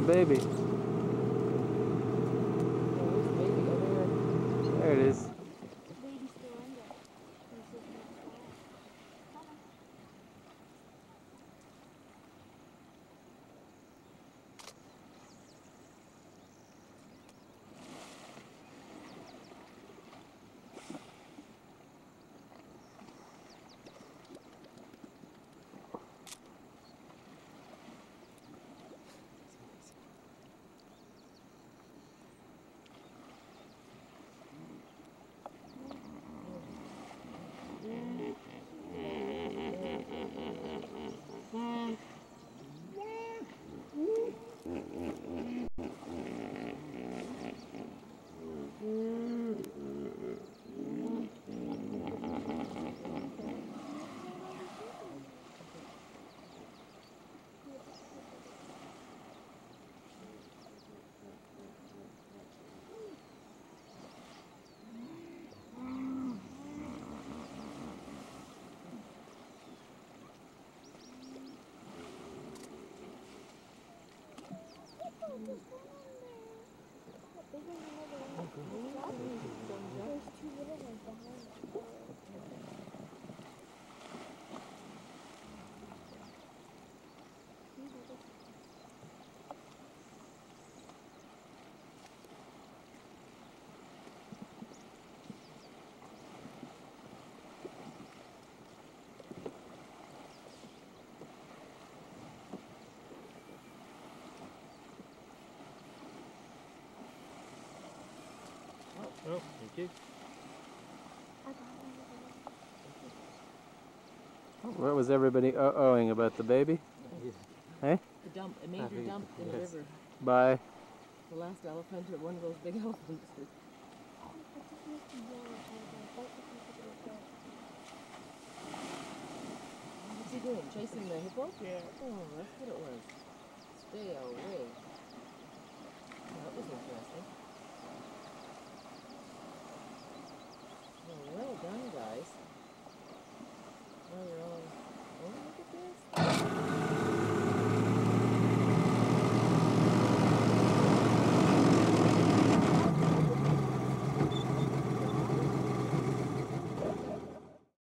baby? Oh, where's the baby? Oh, There it is. The baby's still in there. He's just not flying. Mama. There's two little ones behind it. Oh, thank you. What was everybody oh-ohing about the baby? Hey? the dump, a major dump in the river. Bye. The last elephant, or one of those big elephants. What's he doing? Chasing the hippo? Yeah. Oh, that's what it was. Stay away.